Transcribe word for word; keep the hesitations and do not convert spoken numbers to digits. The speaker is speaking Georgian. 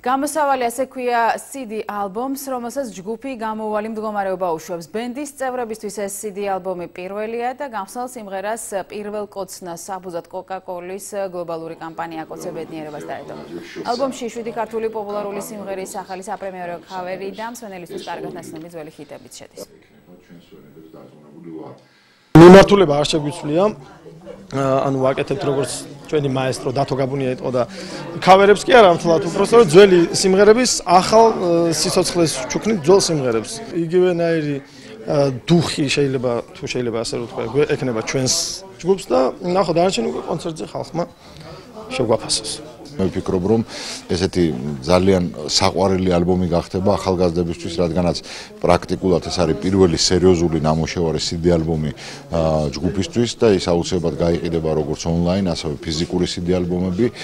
გამოსავალი ასე ქვია C D ალბომს, რომელსაც ჯგუფი გამოუვალი მდგომარეობა უშვებს. ბენდის წევრებისთვის ეს C D ალბომი პირველია და გამსალ სიმღერას პირველ კოცნას საფუძად კოკა-კოლის გლობალური კამპანია აკოცე ბედნიერებას დაედო. ალბომში შვიდი ქართული პოპულარული სიმღერის ახალი საპრემიერო ქავერი და მსმენელისთვის კარგად ნაცნობი ძველი ჰიტებიც შედის. მიმართულება არ შეგვიცვლია. ანუ ვაკეთებთ როგორც ჩვენი მაესტრო დათო გაბუნია ეტყო და ქავერებს კი არა მთლად უბრალოდ ძველი სიმღერების ახალ სიცოცხლეს ჩუქნით ძველ სიმღერებს. იგივენაირი დუხი შეიძლება თუ შეიძლება ასე ვთქვა ეკნება ჩვენს ჯგუფს და ნახოთ დანარჩენი უკვე კონცერტზე ხალხმა შეგვაფასოს. მე ვფიქრობ რომ ესეთი ძალიან საყვარელი ალბომი გახდება ახალგაზრდებისთვის, რადგანაც პრაქტიკულად ეს არის პირველი სერიოზული ნამუშევარი C D ალბომი ჯგუფისთვის და ის აუცილებლად გაიყიდება როგორც ონლაინ, ასევე ფიზიკური C D ალბომები.